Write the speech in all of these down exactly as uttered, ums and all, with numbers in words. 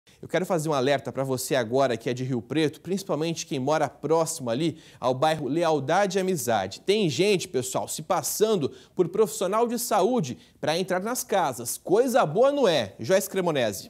Eu quero fazer um alerta para você agora que é de Rio Preto, principalmente quem mora próximo ali ao bairro Lealdade e Amizade. Tem gente, pessoal, se passando por profissional de saúde para entrar nas casas. Coisa boa não é. Joyce Cremonese.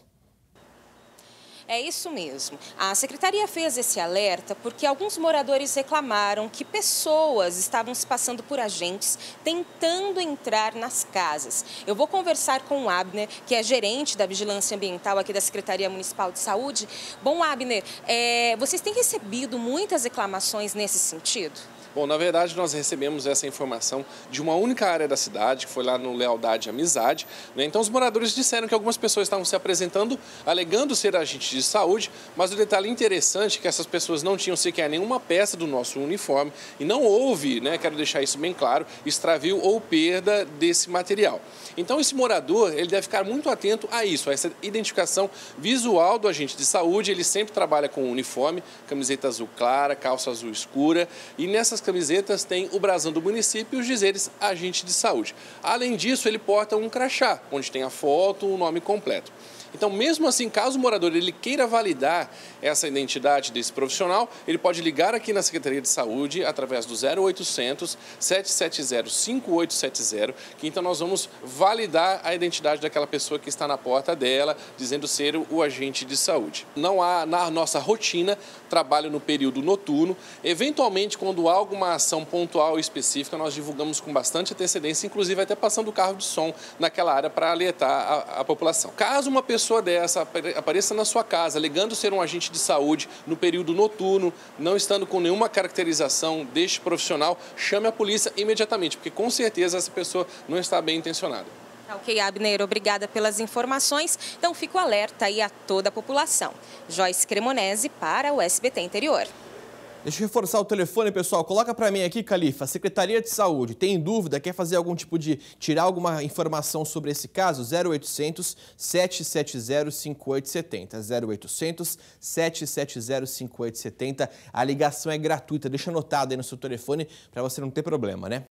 É isso mesmo. A secretaria fez esse alerta porque alguns moradores reclamaram que pessoas estavam se passando por agentes tentando entrar nas casas. Eu vou conversar com o Abner, que é gerente da Vigilância Ambiental aqui da Secretaria Municipal de Saúde. Bom, Abner, é, vocês têm recebido muitas reclamações nesse sentido? Bom, na verdade, nós recebemos essa informação de uma única área da cidade, que foi lá no Lealdade e Amizade, né? Então, os moradores disseram que algumas pessoas estavam se apresentando, alegando ser agentes de saúde, mas o detalhe interessante é que essas pessoas não tinham sequer nenhuma peça do nosso uniforme e não houve, né, quero deixar isso bem claro, extravio ou perda desse material. Então, esse morador, ele deve ficar muito atento a isso, a essa identificação visual do agente de saúde. Ele sempre trabalha com uniforme, camiseta azul clara, calça azul escura, e nessas camisetas tem o brasão do município e os dizeres agente de saúde. Além disso, ele porta um crachá, onde tem a foto, o nome completo. Então, mesmo assim, caso o morador ele queira validar essa identidade desse profissional, ele pode ligar aqui na Secretaria de Saúde através do zero oitocentos, sete sete zero, cinco oito sete zero, que então nós vamos validar a identidade daquela pessoa que está na porta dela, dizendo ser o agente de saúde. Não há na nossa rotina trabalho no período noturno. Eventualmente, quando há alguma ação pontual e específica, nós divulgamos com bastante antecedência, inclusive até passando o carro de som naquela área para alertar a, a população. Caso uma pessoa pessoa dessa apareça na sua casa, alegando ser um agente de saúde no período noturno, não estando com nenhuma caracterização deste profissional, chame a polícia imediatamente, porque com certeza essa pessoa não está bem intencionada. Ok, Abner, obrigada pelas informações. Então, fico alerta aí a toda a população. Joyce Cremonese para o S B T Interior. Deixa eu reforçar o telefone, pessoal. Coloca para mim aqui, Califa. Secretaria de Saúde, tem dúvida? Quer fazer algum tipo de... tirar alguma informação sobre esse caso? zero oitocentos, sete sete zero, cinco oito sete zero. zero oitocentos, sete sete zero, cinco oito sete zero. A ligação é gratuita. Deixa anotado aí no seu telefone para você não ter problema, né?